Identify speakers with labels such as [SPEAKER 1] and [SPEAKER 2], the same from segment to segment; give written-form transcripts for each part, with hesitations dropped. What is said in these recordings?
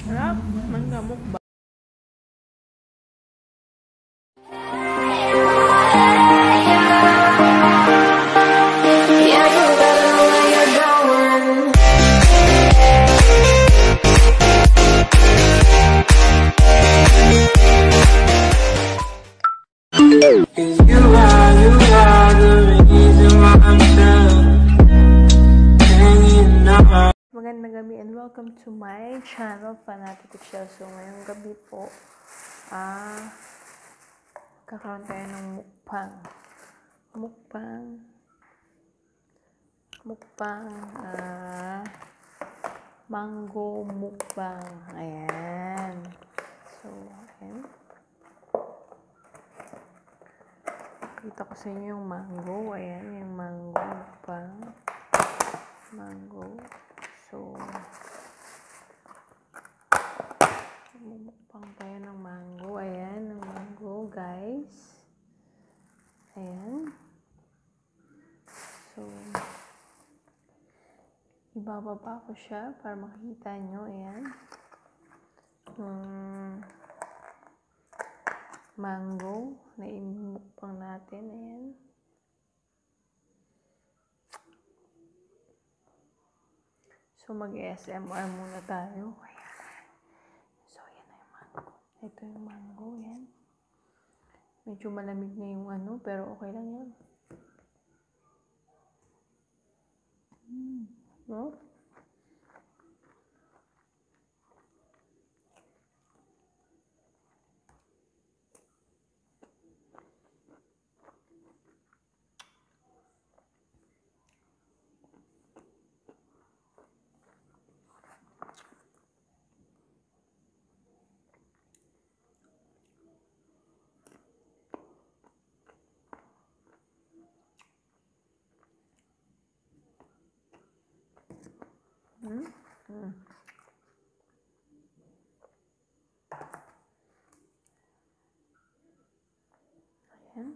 [SPEAKER 1] Sarap, mangga mukbang. Magandang gabi and welcome to my channel, Fanatic Shell. So ngayong gabi po, kakaroon tayo ng mango mukbang. Ayan. So, ayan. Kita ko sa inyo yung mango. Ayan, yung mango mukbang. Mango. So, mukbang tayo ng mango. Ayan, ng mango, guys. Ayan. So, ibababa ko siya para makita nyo. Ayan. Mango na imukbang natin. Ayan. So, mag-ASMR muna tayo. Ayan. So, yan na yung mango. Ito yung mango. Ayan. Medyo malamig na yung pero okay lang yan. No? Ayan.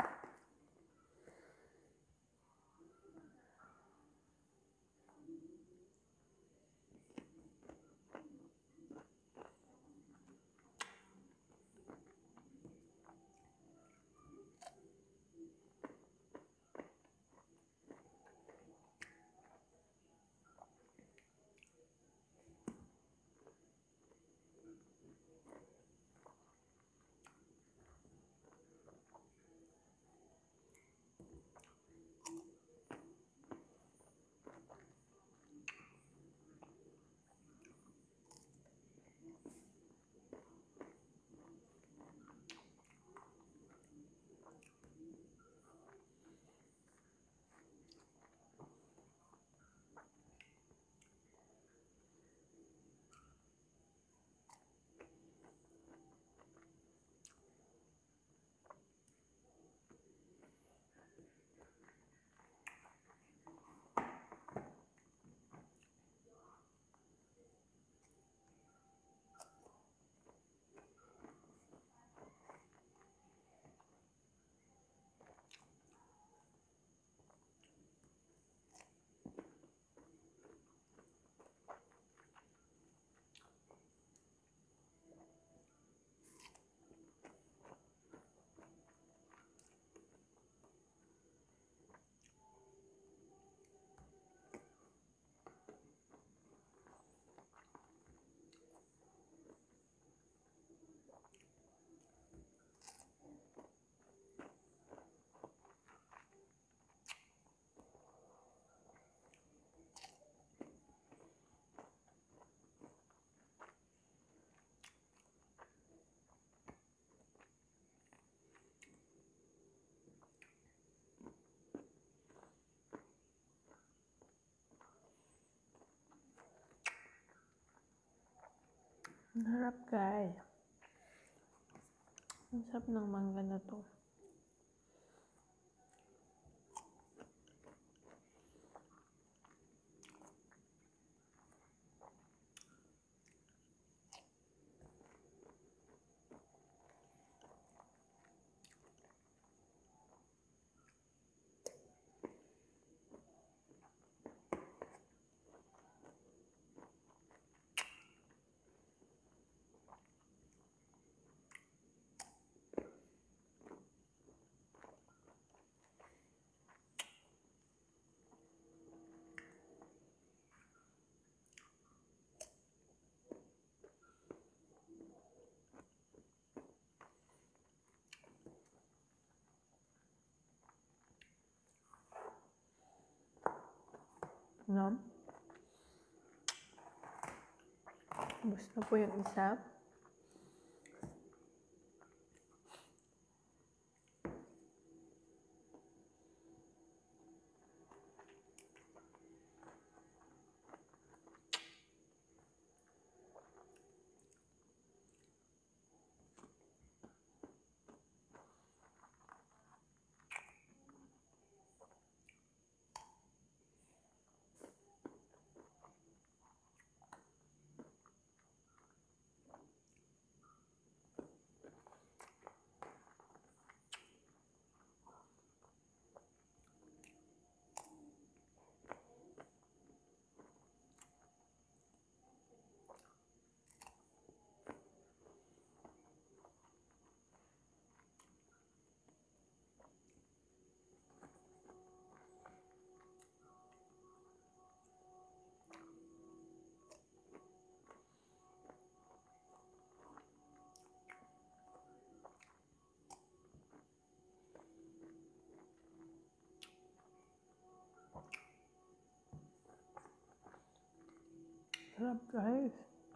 [SPEAKER 1] Ang harap, guys. Ang sarap ng mangga na to. No? Ubus na po yung isa. Sarap, guys.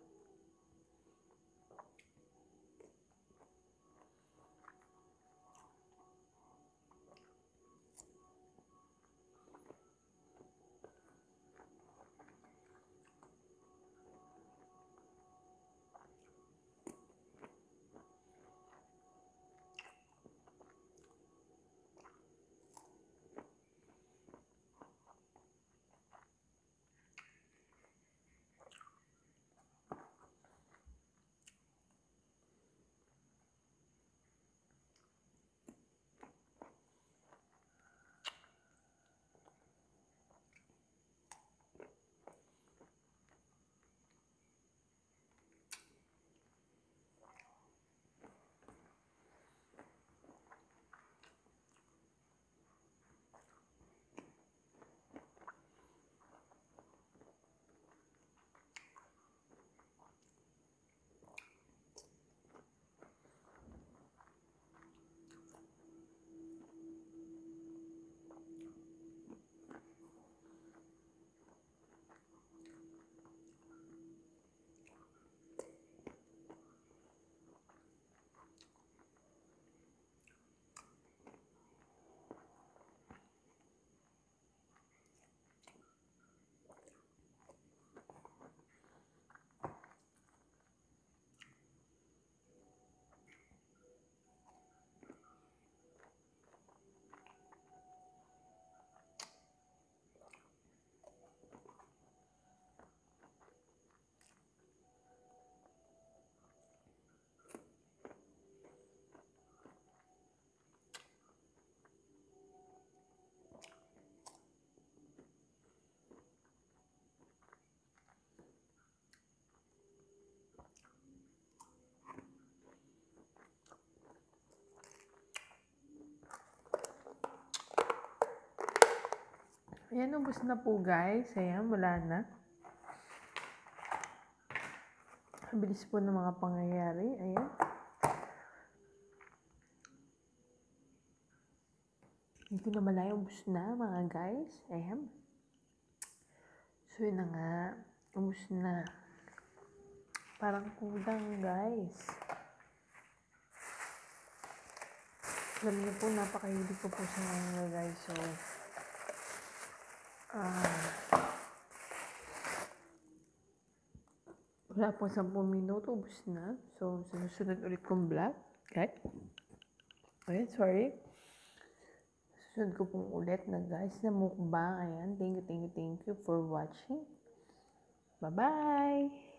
[SPEAKER 1] Ayan, ubos na po, guys. Ayan, wala na. Bilis po ng mga pangyayari. Ayan. Hindi ko na malaya, ubos na, mga guys. Ayan. So, yun na nga. Ubos na. Parang kulang, guys. Alam niyo po, napakahilig ko po sa mga, guys. So, wala pong 10 minuto, ubos na. So, susunod ulit kong vlog. Okay? Okay, sorry. Susunod ko pong ulit na, guys, na mukbang. Ayan, thank you for watching. Bye-bye!